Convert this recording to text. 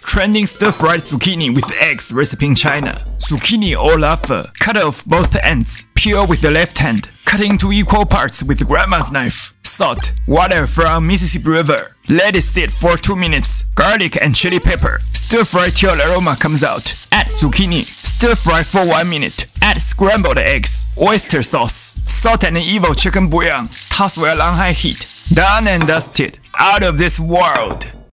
Trending stir-fried zucchini with eggs recipe in China. Zucchini or lava. Cut off both ends. Peel with the left hand. Cut into equal parts with grandma's knife. Salt. Water from Mississippi River. Let it sit for 2 minutes. Garlic and chili pepper. Stir-fry till aroma comes out. Add zucchini. Stir-fry for 1 minute. Add scrambled eggs. Oyster sauce. Salt and evil chicken bouillon. Toss well on high heat. Done and dusted. Out of this world.